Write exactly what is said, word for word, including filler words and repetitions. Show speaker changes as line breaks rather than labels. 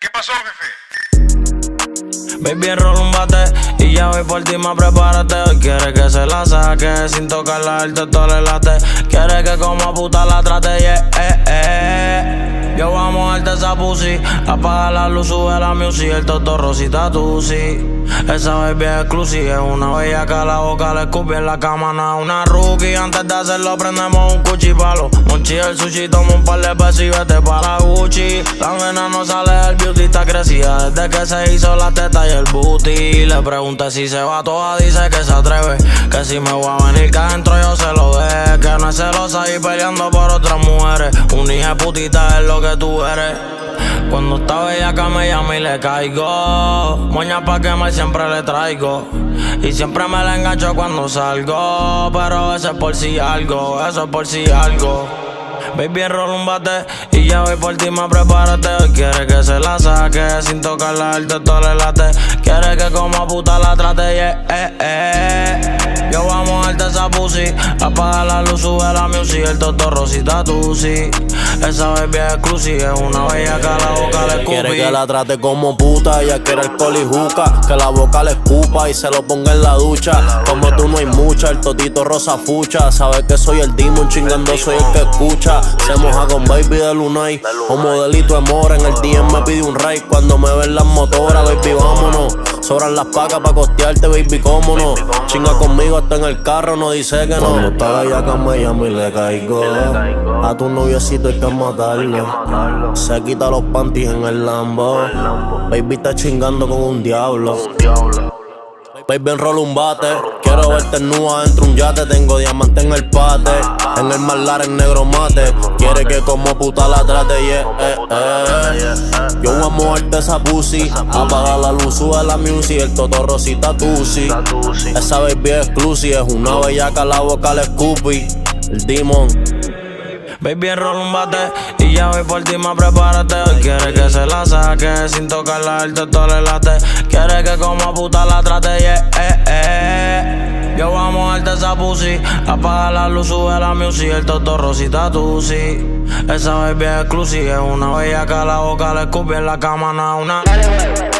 ¿Qué pasó, jefe?
Baby, enrola un bate y ya voy por ti, más prepárate. Hoy quiere que se la saque sin tocarla, el teto le late. Quiere que como puta la trate, yeah, eh, eh. Yo vamos a darte esa pussy, apaga la luz, sube la music, el toto rosita tú sí. Esa baby es exclusiva, es una bellaca, la boca le escupí en la cama, no es una rookie. Antes de hacerlo prendemos un cuchipalo, monchi el sushi, toma un par de pesos y vete para Gucci. La nena no sale del beauty, está crecida desde que se hizo la teta y el booty. Le pregunté si se va toda, dice que se atreve, que si me voy a venir que adentro yo se lo deje, que no es celosa y peleando por otras mujeres. Un hija putita es lo que tú eres. Cuando está bellaca me llama y le caigo, moña pa' quemar siempre le traigo, y siempre me la engancho cuando salgo, pero eso es por si algo, eso es por si algo. Baby, enrola un bate y ya voy por ti, más prepárate. Hoy quiere que se la saque sin tocarla, el teto le late. Quiere que como puta la trate, yeah, eh, eh. Yo vamos a darte esa pussy, apaga la luz, sube la music, el toto rosita tú sí. Esa baby es exclusiva, es una bellaca, la boca le escupí.
Quiere que la trate como puta, ella quiere alcohol y juca, que la boca le escupa y se lo ponga en la ducha. Como tú no hay mucha, el totito rosa fucha. Sabe que soy el demon, chingando soy el que escucha. Se moja con baby de Lunay, un modelito de mora. En el D M me pide un ride cuando me ven las motoras. Baby, vámonos, sobran las pacas pa' costearte, baby, cómo no. Chinga conmigo hasta en el carro, no dice que no. Cuando está bellaca me llama y le caigo, a tu noviecito hay que matarlo. Se quita los panties en el Lambo, baby está chingando con un diablo. Baby, enrola un bate, quiero verte nua dentro un yate. Tengo diamante en el pate, en el malar en negro mate. Quiere que como puta la trate, yeah, eh, eh. Yo voy a moverte esa pussy, apaga la luz, sube la music, el toto rosita tusi. Esa baby es exclusiva, es una bellaca, la boca le escupí, el demon.
Baby, enrola un bate y ya voy por ti, más prepárate. Hoy quiere que se la saque sin tocarla, el teto le late. Quiere que como puta la trate, yeah, eh, eh. Yo vamos a darte esa pussy, apaga la luz, sube la music, el toto rosita tú sí. Esa baby es exclusiva, es una bellaca, la boca le escupí en la cama, no es una